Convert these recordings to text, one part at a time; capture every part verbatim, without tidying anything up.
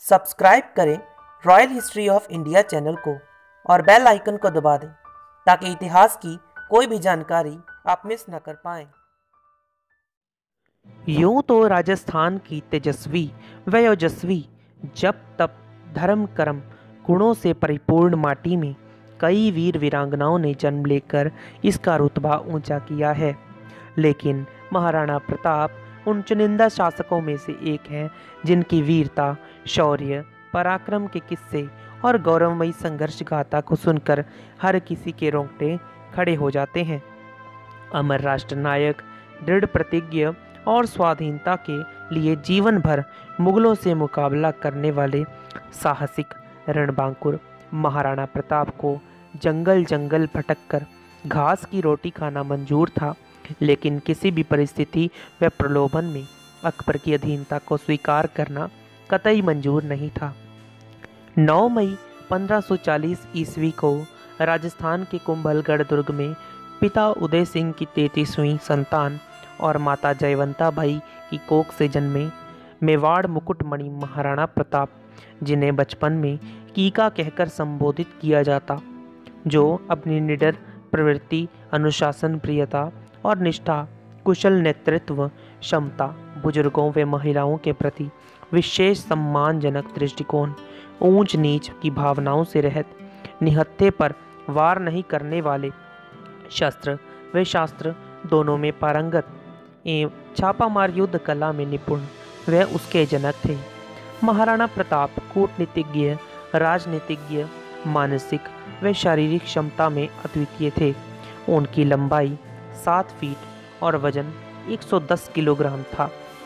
Subscribe करें royal history of India channel को और बेल आइकन को दबा दें ताकि इतिहास की कोई भी जानकारी आप मिस न कर पाएं। यूं तो राजस्थान की तेजस्वी व ओजस्वी जब तब धर्म कर्म गुणों से परिपूर्ण माटी में कई वीर वीरांगनाओं ने जन्म लेकर इसका रुतबा ऊंचा किया है, लेकिन महाराणा प्रताप उन चुनिंदा शासकों में से एक हैं जिनकी वीरता, शौर्य, पराक्रम के किस्से और गौरवमयी संघर्ष गाथा को सुनकर हर किसी के रोंगटे खड़े हो जाते हैं। अमर राष्ट्र नायक, दृढ़ प्रतिज्ञ और स्वाधीनता के लिए जीवन भर मुगलों से मुकाबला करने वाले साहसिक रणबांकुर महाराणा प्रताप को जंगल जंगल भटककर घास की रोटी खाना मंजूर था, लेकिन किसी भी परिस्थिति व प्रलोभन में अकबर की अधीनता को स्वीकार करना कतई मंजूर नहीं था। नौ मई पंद्रह सौ चालीस ईस्वी को राजस्थान के कुंभलगढ़ दुर्ग में पिता उदय सिंह की तैंतीसवीं संतान और माता जयवंता बाई की कोख से जन्मे मेवाड़ मुकुटमणि महाराणा प्रताप, जिन्हें बचपन में कीका कहकर संबोधित किया जाता, जो अपनी निडर प्रवृत्ति, अनुशासन प्रियता और निष्ठा, कुशल नेतृत्व क्षमता, बुजुर्गों व महिलाओं के प्रति विशेष सम्मानजनक दृष्टिकोण, ऊंच नीच की भावनाओं से रहित, निहत्थे पर वार नहीं करने वाले, शस्त्र व शास्त्र दोनों में पारंगत एवं छापामार युद्ध कला में निपुण वह उसके जनक थे। महाराणा प्रताप कूटनीतिज्ञ, राजनीतिज्ञ, मानसिक व शारीरिक क्षमता में अद्वितीय थे। उनकी लंबाई सात फीट और वजन एक सौ दस किलोग्राम था।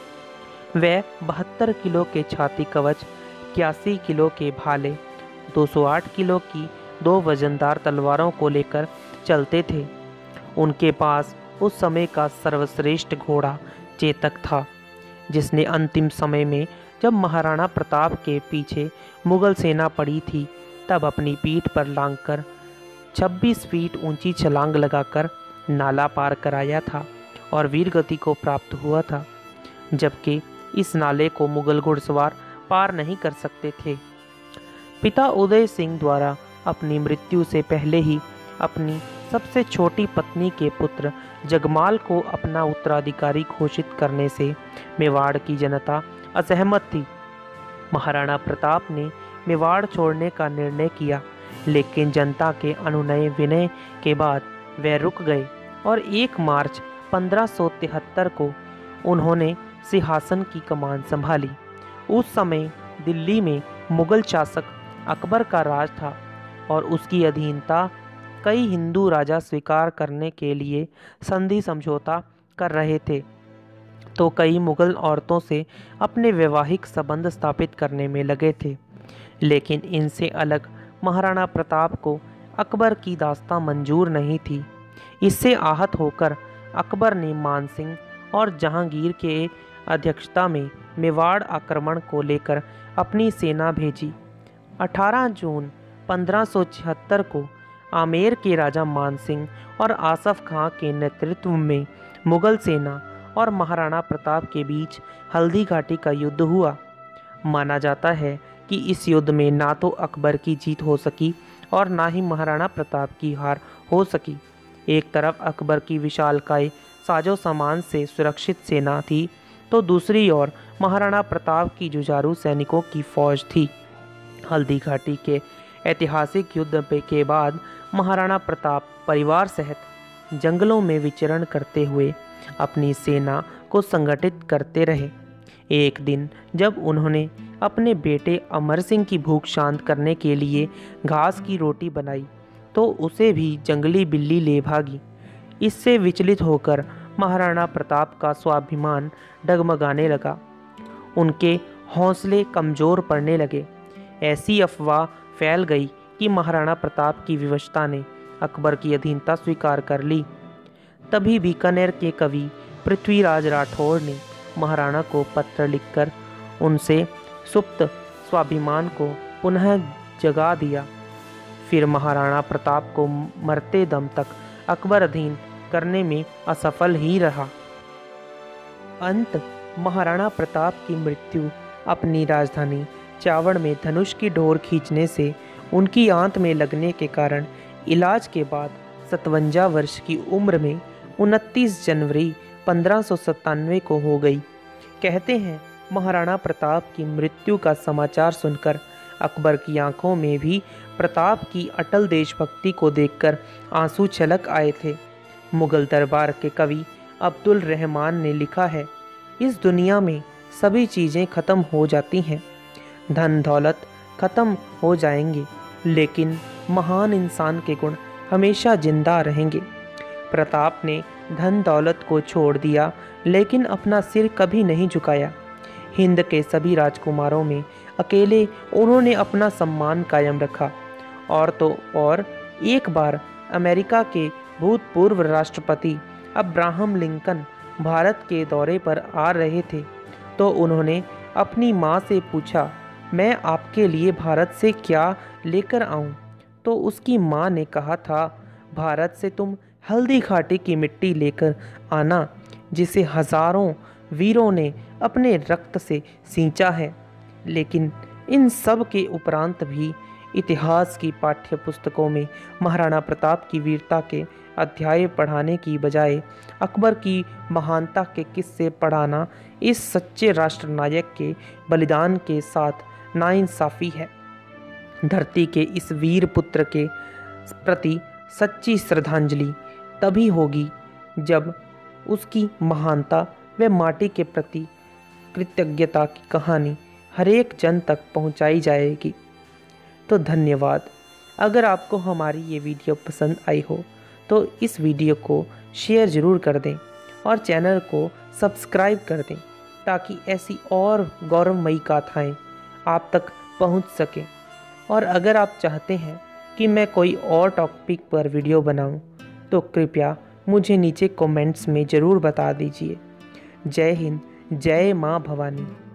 वह बहत्तर किलो के छाती कवच, इक्यासी किलो के भाले, दो सौ आठ किलो की दो वजनदार तलवारों को लेकर चलते थे। उनके पास उस समय का सर्वश्रेष्ठ घोड़ा चेतक था, जिसने अंतिम समय में जब महाराणा प्रताप के पीछे मुगल सेना पड़ी थी, तब अपनी पीठ पर लांघकर छब्बीस फीट ऊंची छलांग लगाकर नाला पार कराया था और वीर गति को प्राप्त हुआ था, जबकि इस नाले को मुगल घुड़सवार पार नहीं कर सकते थे। पिता उदय सिंह द्वारा अपनी मृत्यु से पहले ही अपनी सबसे छोटी पत्नी के पुत्र जगमाल को अपना उत्तराधिकारी घोषित करने से मेवाड़ की जनता असहमत थी। महाराणा प्रताप ने मेवाड़ छोड़ने का निर्णय किया, लेकिन जनता के अनुनय विनय के बाद वे रुक गए और एक मार्च पंद्रह सौ तिहत्तर को उन्होंने सिंहासन की कमान संभाली। उस समय दिल्ली में मुगल शासक अकबर का राज था और उसकी अधीनता कई हिंदू राजा स्वीकार करने के लिए संधि समझौता कर रहे थे, तो कई मुगल औरतों से अपने वैवाहिक संबंध स्थापित करने में लगे थे। लेकिन इनसे अलग महाराणा प्रताप को अकबर की दास्तां मंजूर नहीं थी। इससे आहत होकर अकबर ने मान सिंह और जहांगीर के अध्यक्षता में मेवाड़ आक्रमण को लेकर अपनी सेना भेजी। अठारह जून पंद्रह सौ छिहत्तर को आमेर के राजा मान सिंह और आसफ खां के नेतृत्व में मुगल सेना और महाराणा प्रताप के बीच हल्दी घाटी का युद्ध हुआ। माना जाता है कि इस युद्ध में ना तो अकबर की जीत हो सकी और ना ही महाराणा प्रताप की हार हो सकी। एक तरफ अकबर की विशालकाय साजो सामान से सुरक्षित सेना थी, तो दूसरी ओर महाराणा प्रताप की जुझारू सैनिकों की फौज थी। हल्दी घाटी के ऐतिहासिक युद्ध के बाद महाराणा प्रताप परिवार सहित जंगलों में विचरण करते हुए अपनी सेना को संगठित करते रहे। एक दिन जब उन्होंने अपने बेटे अमर सिंह की भूख शांत करने के लिए घास की रोटी बनाई, तो उसे भी जंगली बिल्ली ले भागी। इससे विचलित होकर महाराणा प्रताप का स्वाभिमान डगमगाने लगा। उनके हौसले कमज़ोर पड़ने लगे। ऐसी अफवाह फैल गई कि महाराणा प्रताप की विवशता ने अकबर की अधीनता स्वीकार कर ली। तभी बीकानेर के कवि पृथ्वीराज राठौड़ ने महाराणा को पत्र लिखकर उनसे सुप्त स्वाभिमान को पुनः जगा दिया। फिर महाराणा प्रताप को मरते दम तक अकबर अधीन करने में असफल ही रहा। अंत महाराणा प्रताप की मृत्यु अपनी राजधानी चावड़ में धनुष की डोर खींचने से उनकी आंत में लगने के कारण इलाज के बाद सतवंजा वर्ष की उम्र में उनतीस जनवरी पंद्रह सौ सत्तानवे को हो गई। कहते हैं महाराणा प्रताप की मृत्यु का समाचार सुनकर अकबर की आंखों में भी प्रताप की अटल देशभक्ति को देखकर आंसू छलक आए थे। मुगल दरबार के कवि अब्दुल रहमान ने लिखा है, इस दुनिया में सभी चीज़ें ख़त्म हो जाती हैं, धन दौलत ख़त्म हो जाएंगे, लेकिन महान इंसान के गुण हमेशा जिंदा रहेंगे। प्रताप ने धन दौलत को छोड़ दिया, लेकिन अपना सिर कभी नहीं झुकाया। हिंद के सभी राजकुमारों में अकेले उन्होंने अपना सम्मान कायम रखा। और तो और एक बार अमेरिका के भूतपूर्व राष्ट्रपति अब्राहम लिंकन भारत के दौरे पर आ रहे थे, तो उन्होंने अपनी माँ से पूछा, मैं आपके लिए भारत से क्या लेकर आऊँ? तो उसकी माँ ने कहा था, भारत से तुम हल्दी घाटी की मिट्टी लेकर आना, जिसे हजारों वीरों ने अपने रक्त से सींचा है। लेकिन इन सब के उपरांत भी इतिहास की पाठ्य पुस्तकों में महाराणा प्रताप की वीरता के अध्याय पढ़ाने की बजाय अकबर की महानता के किस्से पढ़ाना इस सच्चे राष्ट्रनायक के बलिदान के साथ नाइंसाफ़ी है। धरती के इस वीर पुत्र के प्रति सच्ची श्रद्धांजलि तभी होगी जब उसकी महानता व माटी के प्रति कृतज्ञता की कहानी हरेक जन तक पहुंचाई जाएगी। तो धन्यवाद। अगर आपको हमारी ये वीडियो पसंद आई हो तो इस वीडियो को शेयर ज़रूर कर दें और चैनल को सब्सक्राइब कर दें, ताकि ऐसी और गौरवमयी गाथाएँ आप तक पहुंच सकें। और अगर आप चाहते हैं कि मैं कोई और टॉपिक पर वीडियो बनाऊं, तो कृपया मुझे नीचे कमेंट्स में ज़रूर बता दीजिए। जय हिंद, जय माँ भवानी।